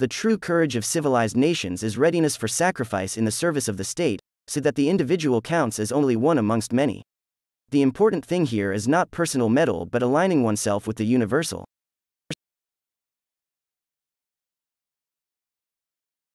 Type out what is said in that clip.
The true courage of civilized nations is readiness for sacrifice in the service of the state, so that the individual counts as only one amongst many. The important thing here is not personal mettle but aligning oneself with the universal.